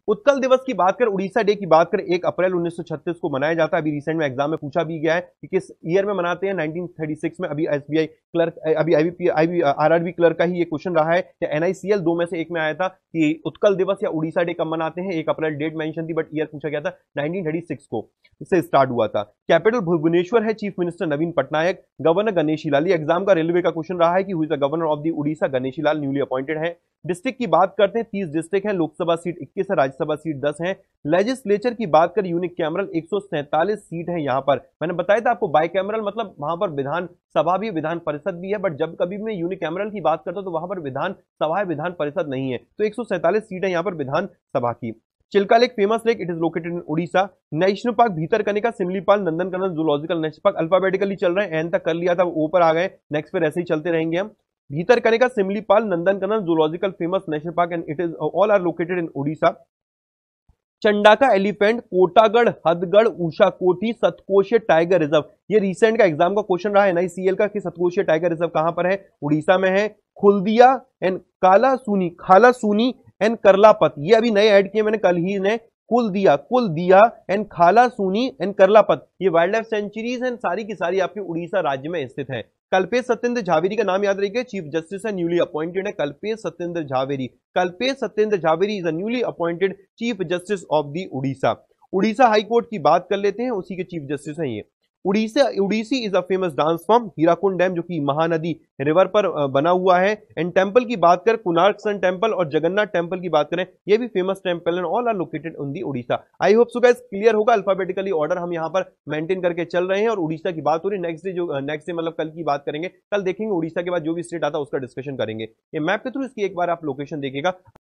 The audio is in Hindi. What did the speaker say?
उत्कल दिवस की बात करें, उड़ीसा डे की बात करें, 1 अप्रैल 1936 को मनाया जाता है। अभी रिसेंट में एग्जाम में पूछा भी गया है कि किस ईयर में मनाते हैं। 1936 में। अभी एसबीआई क्लर्क, अभी आईबीपी आरआरबी क्लर्क का ही ये क्वेश्चन रहा है या एनआईसीएल, दो में से एक में आया था कि उत्कल दिवस या उड़ीसा डे कब मनाते हैं। 1 अप्रैल डेट मेंशन थी बट ईयर पूछा गया था 1936 को इससे स्टार्ट हुआ था। कैपिटल भुवनेश्वर है, chief minister Naveen Patnaik, governor Ganeshi Lal. Exam का रेलवे का क्वेश्चन रहा है कि who is the governor of the Orissa, Ganeshi Lal newly appointed है। डिस्ट्रिक्ट की बात करते हैं, 30 डिस्ट्रिक्ट है, लोकसभा सीट 21 है, राज्यसभा सीट 10 है। लेजिस्लेचर की बात करें, यूनिक कैमरल 147 सीट है यहां पर। मैंने बताया था आपको बाई कैमरल मतलब वहां पर विधान सभा भी, विधान परिषद भी है, बट जब कभी मैं यूनिक कैमरल की बात करता हूं तो वहां पर विधान सभा है, विधान परिषद नहीं है। तो 147 सीट है यहां पर विधान सभा की। Chilka lake famous lake, it is located in Orissa. National park Bhitarkanika, Simlipal, Nandankanan, zoological national park. Alphabetically चल रहे हैं, एन तक कर लिया था, ऊपर आ गए, नेक्स्ट फिर ऐसे ही चलते रहेंगे हम। Bhitarkanika, Simlipal, Nandankanan, zoological famous national park and it is all are located in Orissa. Chandaka elephant, Kotagarh, Hadgarh, Usha Kothi, Satkoshia tiger reserve. ये रिसेंट का एग्जाम का क्वेश्चन रहा है एनआईसीएल का कि सतकोशीय टाइगर रिजर्व कहां पर है, उड़ीसा में है। खुल्दिया एंड कालासूनी, खालासूनी एंड करलापत, ये अभी नए ऐड किए मैंने कल ही ने। कुल दिया एंड खालासूनी एंड करलापत, ये वाइल्ड लाइफ सेंचुरीज एंड सारी की सारी आपके उड़ीसा राज्य में स्थित है। कल्पेश सत्येंद्र झावेरी का नाम याद रखिए, चीफ जस्टिस है, न्यूली अपॉइंटेड है। Kalpesh Satyendra Jhaveri, Kalpesh Satyendra Jhaveri is a newly appointed chief justice of the Orissa. Orissa high court की बात कर लेते हैं, उसी के चीफ जस्टिस हैं ये। Odissi is a famous dance form. Hirakud dam जो कि महानदी रिवर पर बना हुआ है। एंड टेंपल की बात करें, कोणार्क सन टेंपल और जगन्नाथ टेंपल की बात करें, ये भी famous temple and all are located in the Orissa. I hope so guys clear होगा। अल्फाबेटिकली ऑर्डर हम यहाँ पर मेंटेन करके चल रहे हैं और उड़ीसा की बात हो रही है। नेक्स्ट डे मतलब कल की बात करेंगे, कल देखेंगे उड़ीसा के बाद जो भी स्टेट आता है उसका डिस्कशन करेंगे। ये मैप के थ्रू इसकी एक बार आप लोकेशन देखिएगा।